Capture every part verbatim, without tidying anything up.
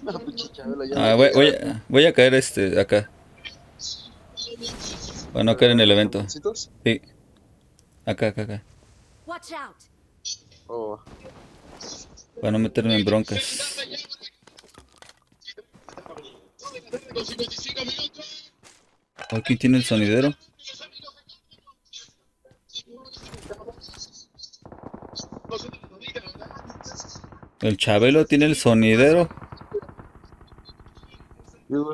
No, pinche Chabelo ya va a Ah, voy, voy llegar. a, voy a caer este acá. Para no caer en Agarrar el los evento. camioncitos. Sí, acá, acá, acá. Watch out! Oh, Para no meterme en broncas. ¿O quién tiene el sonidero? El Chabelo tiene el sonidero. yo,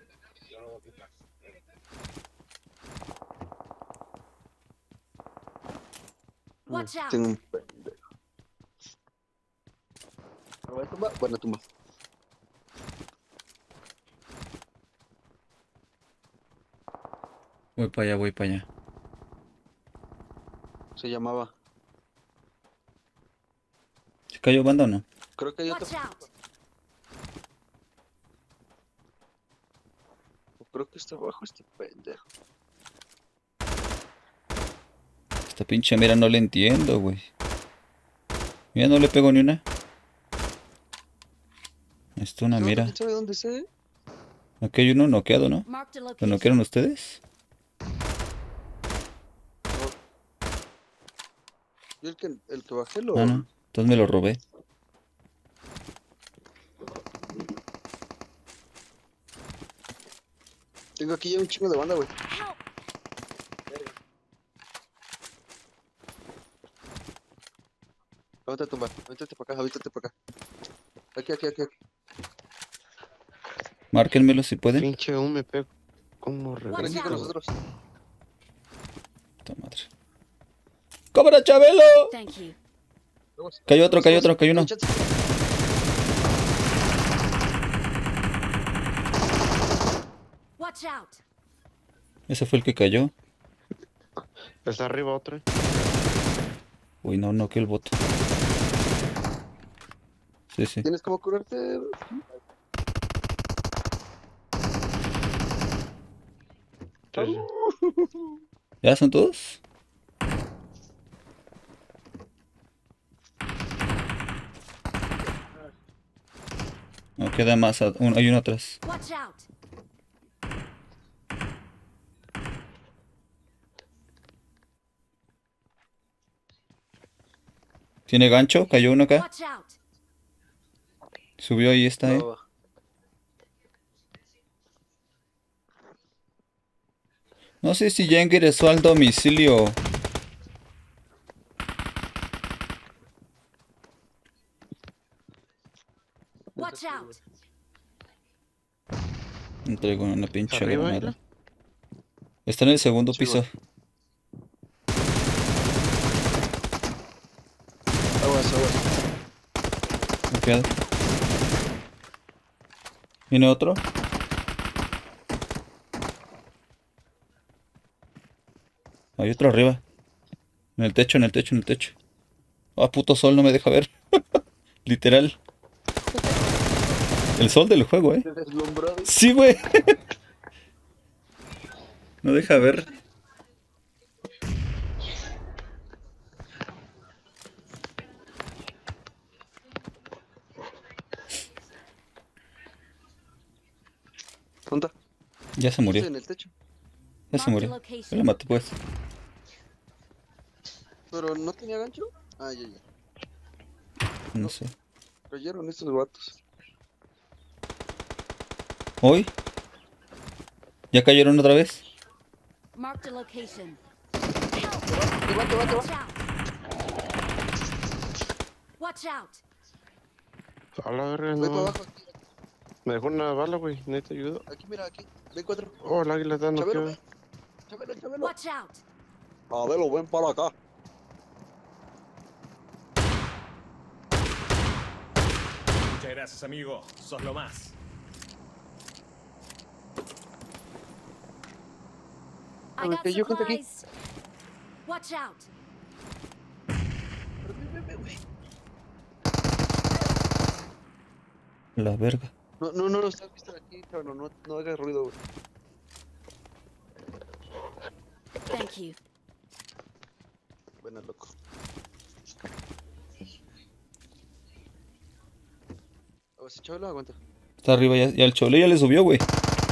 no, Watch out! tengo un pendejo. ¿Buena tumba? Buena tumba. Voy para allá, voy para allá. Se llamaba. ¿Se cayó banda o no? Creo que hay otra. Watch out! Creo que está abajo este pendejo. Esta pinche mira no le entiendo, güey. Mira, no le pego ni una. Esto una ¿Qué onda? mira. ¿Quién sabe dónde sé? Aquí hay uno noqueado, ¿no? Marked a ¿Lo noquearon location. ustedes? No, yo el que, el que bajé Ah, lo... no. Entonces me lo robé. Tengo aquí ya un chingo de banda, güey. Help! Avéntate tumba. Avéntate para acá, avéntate para acá. Aquí, aquí, aquí, aquí. Márquenmelo si pueden. Pinche un me pego. ¿Cómo Ven Watch aquí con reviento, out! güey? nosotros. Puta madre. ¡Cámara, Chabelo! Thank you. Vamos, Cayó otro, vamos, cayó vamos. otro, cayó Dame uno. chance. Watch out! Ese fue el que cayó. Está arriba otra. Uy, no, no, que el bote. Sí, sí. ¿Tienes cómo curarte? Sí, sí. ¿Ya son todos? No, queda más. a- un- hay uno atrás. Watch out! ¿Tiene gancho? Cayó uno acá. Watch out! Subió ahí, está, Va, eh. va, va. No sé si ya ingresó al domicilio. Watch out! No traigo una pinche Arriba, granada. Isla. Está en el segundo Sí, piso. güey. Aguas, aguas. Bloqueado. ¿Viene otro? Hay otro arriba. En el techo, en el techo, en el techo. Ah, puto sol, no me deja ver. Literal. El sol del juego, eh. Te deslumbró. Sí, güey. No deja ver. ¿Dónde está? Ya se Sí, murió. en el techo. Ya se Marked a murió. Yo lo location. maté, pues. Pero no tenía gancho. Ah, ya, ya. No sé. Cayeron estos vatos. ¿Hoy? ¿Ya cayeron otra vez? Marked a location. Te va, te va, te Watch va. out! Watch out! A la verga, Voy para no. abajo. Aquí, Me dejó una bala, güey. Necesito ayuda. aquí, mira, aquí. Ven cuatro. Oh, el águila está Chabelo, noqueada. Chabelo, Chabelo. Watch out! Chabelo, ven para acá. Muchas gracias, amigo. Sos lo más. I me got cayó gente aquí. supplies. Watch out! Ven, ven, ven, ven. La verga. No, no, no lo estás visto aquí, cabrón. No, no hagas ruido, güey. Thank you. Buena, loco. A ver si Chabelo aguanta. Está arriba ya. Ya el chole ya le subió, güey.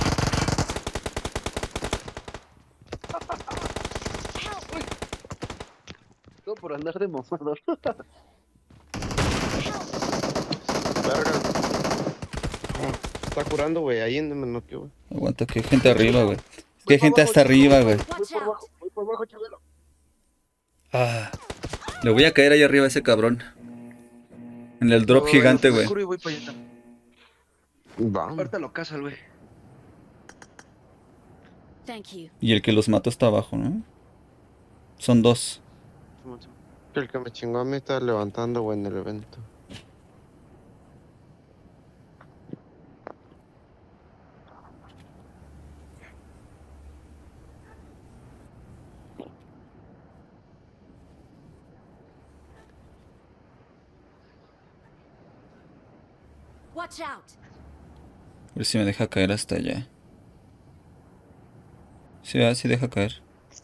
Todo por andar de mamador. Verga. Ah, está curando, güey. Ahí me noqueó, güey. Aguanta, que hay gente arriba, güey. Es que hay gente hasta arriba, güey. Voy por abajo, voy por abajo, Chabelo. Ah. Le voy a caer ahí arriba a ese cabrón. En el drop gigante, güey. Voy para allá. Va. Ahorita lo cazas, güey. Thank you. Y el que los mató está abajo, ¿no? Son dos. El que me chingó a mí está levantando, güey, en el evento. Watch out. A ver si me deja caer hasta allá. Sí, ah, sí deja caer.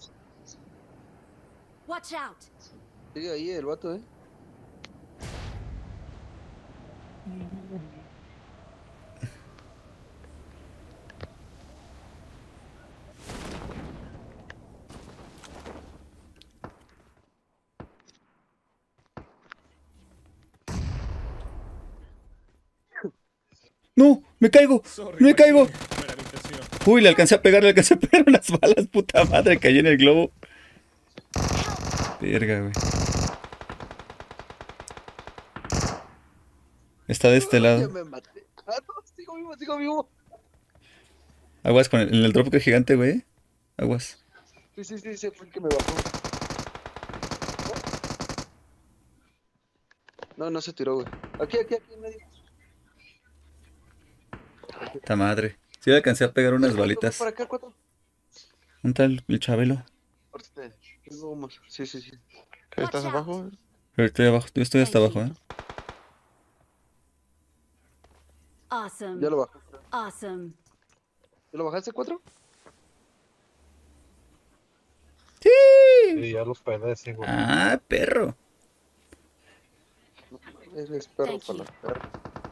Watch out. Sigue ahí el vato, eh. ¡No! ¡Me caigo! Sorry, ¡Me caigo! No era mi intención. Uy, le alcancé a pegar, le alcancé a pegar unas balas, puta madre, caí en el globo. Verga, güey. Está de este Ya lado. me maté. Ah, no, sigo vivo, sigo vivo. Aguas con el, en el drop que gigante, güey. Aguas. Sí, sí, sí, sí, fue el que me bajó. No, no se tiró, güey. Aquí, aquí, aquí, en medio. Esta madre. Sí le alcancé a pegar unas Cuatro, balitas. Para acá, cuatro. ¿Dónde está el, el Chabelo? Ahorita te- tengo humos. Sí, sí, sí. ¿Qué, ¿Estás abajo, güey? Pero estoy abajo, yo estoy hasta abajo, ¿eh? Awesome. Ya lo bajó. Awesome. ¿Ya lo bajaste, cuatro? ¡Sí! Sí, ya los pelé, sí, güey. ¡Ah, perro! Eres perro Thank para you. la perra.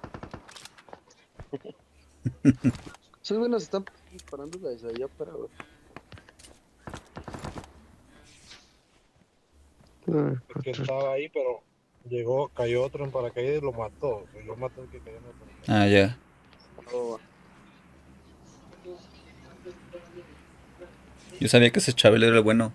Esos güey nos están disparando desde allá para, güey. Ay, Es que cuatro. estaba ahí, pero llegó, cayó otro en paracaídas y lo mató. Yo maté al que cayó en el paracaídas. Ah, ya. Oh, Yo sabía que ese Chabelo era el bueno.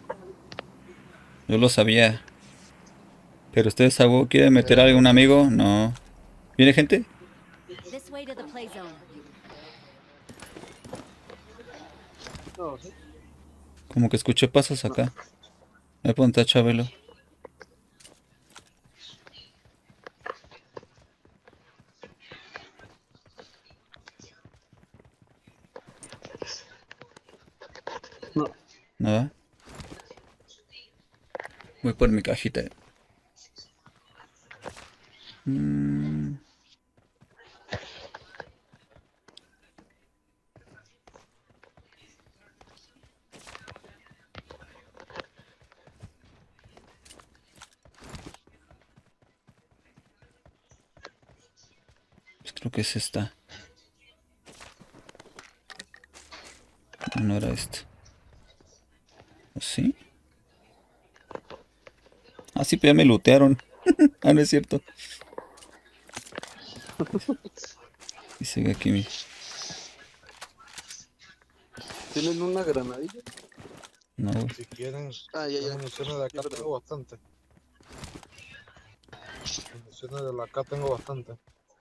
Yo lo sabía. Pero ustedes, ¿a huevo quieren meter a algún amigo? No. ¿Viene gente? This way to the play zone. no, sí. Como que escuché pasos acá. Me apunta a Chabelo. No. ¿Nada? Voy por mi cajita. Mm. Pues creo que es esta. No era esta. ¿O sí? Ah, sí, pero ya me lootearon. Ah, no es cierto. Y sigue aquí mi... ¿Tienen una granadilla? No, güey. Si quieren, Ah, ya, ya. municiones de acá tengo bastante. Municiones de la acá tengo bastante.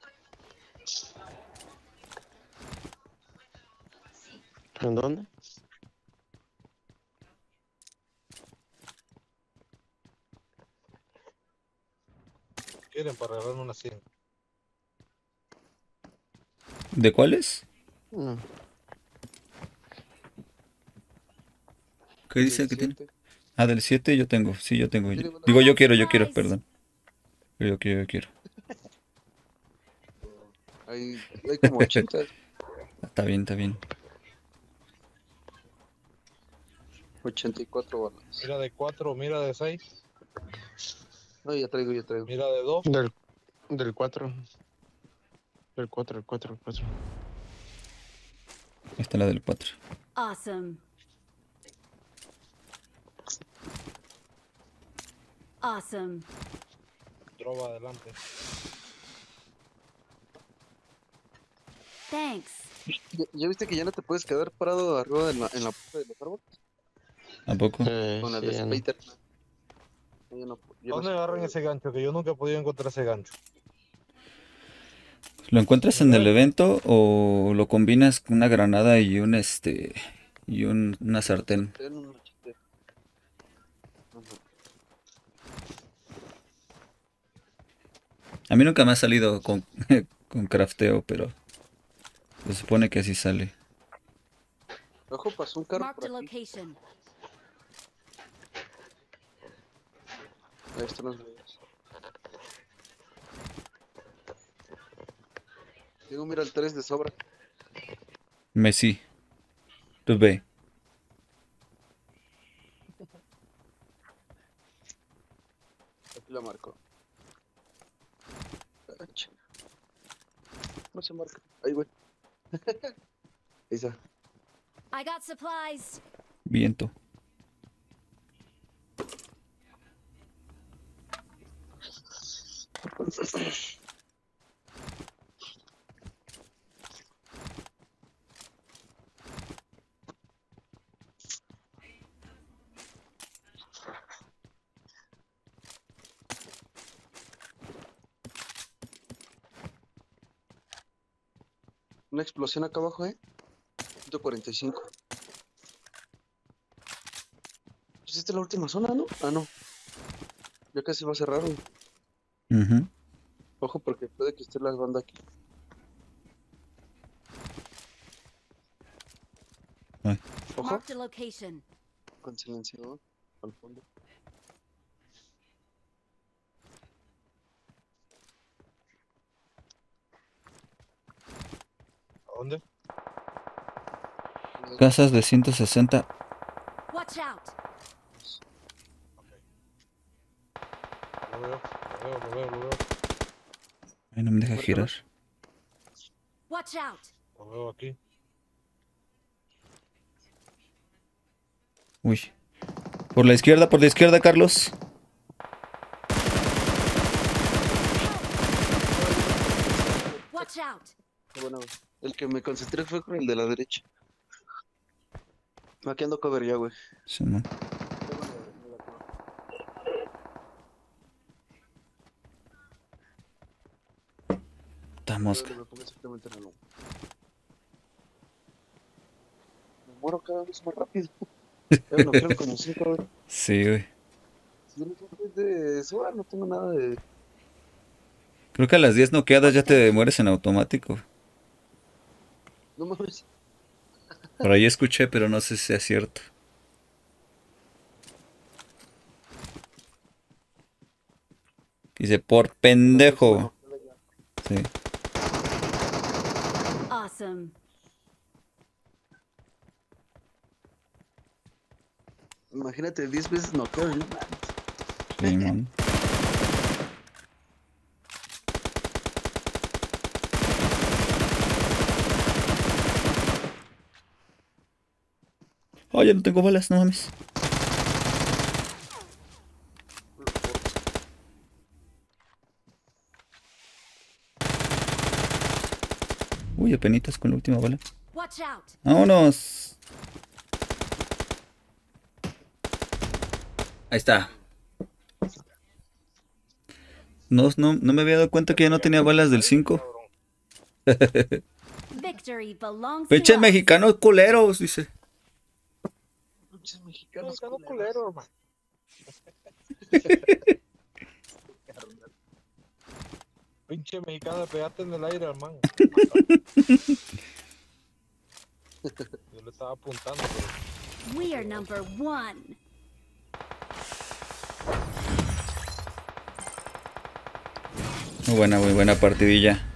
¿En dónde? ¿Quieren para regalarme una cien? ¿De cuáles? No. ¿Qué dice que tiene? Siete. Ah, del siete yo tengo. Sí, yo tengo. Mire, Digo, yo quiero, yo quiero, Surprise. perdón. Yo quiero, yo quiero. Hay, hay como ochenta. Está bien, está bien. ochenta y cuatro balas. Mira de cuatro, mira de seis, No, ya traigo, ya traigo. mira de dos. Del, del cuatro. El cuatro, el cuatro, el cuatro. Ahí está la del cuatro. Awesome. Awesome. Droga adelante. Thanks. ¿Ya, ya viste que ya no te puedes quedar parado arriba en la, en la punta de los árboles? ¿A poco? Eh, Con el sí, de ya no. Spider. Ya no, ya no ¿Dónde se agarran puede. ese gancho? Que yo nunca he podido encontrar ese gancho. ¿Lo encuentras en el evento o lo combinas con una granada y un este y un, una sartén? Ten un machete. Ajá. A mí nunca me ha salido con, con crafteo, pero se supone que así sale. Ojo, pasó un carro Marked a por aquí. location. Ahí están los videos. Digo, mira el tres de sobra. Messi. Tú ve. Aquí la marco. Ah, chinga. No se marca. Ahí, güey. Ahí está. I got supplies. Viento. Una explosión acá abajo, ¿eh? ciento cuarenta y cinco. Pues esta es la última zona, ¿no? Ah, no. Ya casi va a cerrar, güey. Ujú. Ojo, porque puede que esté la banda aquí. Ay. Ojo, Marked a location. con silencio al fondo. ¿A dónde? Casas de ciento sesenta. Watch out. Lo veo, lo veo, lo veo, lo veo. Ay, no me deja girar. Watch out. Lo veo aquí. Uy. Por la izquierda, por la izquierda, Carlos. Watch out. Bueno, el que me concentré fue con el de la derecha. Aquí ando cover ya, güey. Sí, man. Esta mosca. Me pongo exactamente en el lomo. Me muero cada vez más rápido. Ya me noquearon como cinco, güey. Sí, güey. Si yo no tengo de sobra, no tengo nada de... Creo que a las diez noqueadas ya te mueres en automático. No mames. Por ahí escuché, pero no sé si sea cierto. Dice, por pendejo. Sí. Awesome. Imagínate diez veces noqueado, ¿no? Sí, man. Oh, ya no tengo balas, no mames. Uy, apenitas con la última bala. Watch out. Vámonos. Ahí está. No, no, no me había dado cuenta que ya no tenía balas del cinco. Victory belongs to Pinches us. mexicanos culeros, dice. Pinches mexicanos Mexicano culeros. culero, hermano. Pinche mexicano, pegaste en el aire, hermano. Yo le estaba apuntando, pero... We are number one. Muy buena, muy buena partidilla.